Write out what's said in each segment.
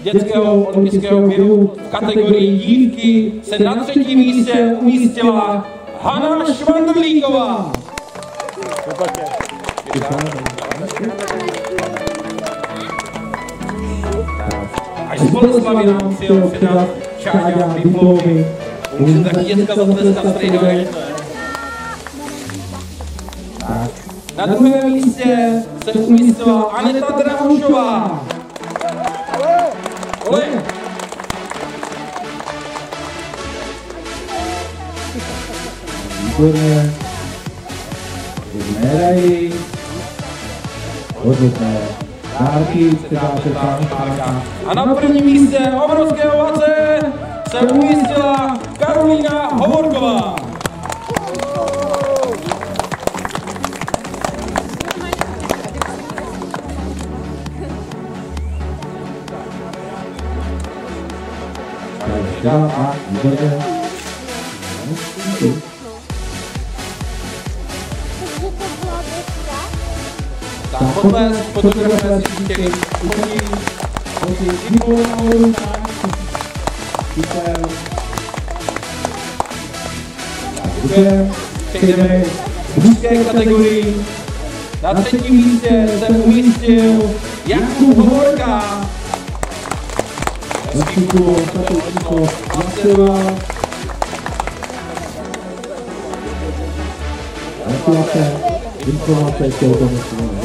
dětského olympijského běhu v kategorii dívky se na 3. místě umístila Hana Švandrlíková. Až z Boleslavy nám chtěl předat Čáďa diplomy. Můžete taky dětka zatleskat strejdové. Na 2. místě se umístila Aneta Drahušová. Ole! Výborně. Medaily. Hodnotné dárky, předá Michalka. A na 1. místě obrovské ovace se umístila Karolína Hovorková. A výborně. Tak podle fotografie si těch chodí diplom. Super. Přejdeme v mužské kategorii. Na 3. místě se umístil Jakub Hovorka. Zastupu Statučko Marcela. Informace k tomu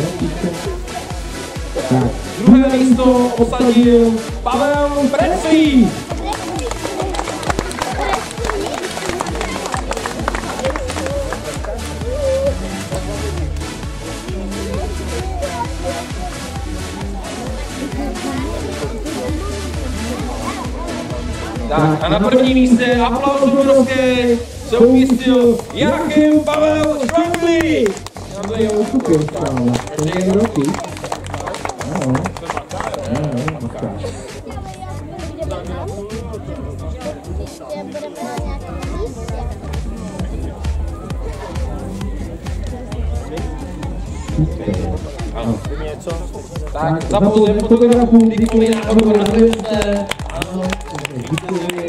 tak. 2. místo osadil Pavel Preclík. Tak a na 1. místě aplauz obrovský se umístil Jachim Pavel Švanglík. To je ústupy stále. To je roky. Ano. Ano. Tak, za pouze fotografů, diplomy náhodou na 2. Ano, děkuji.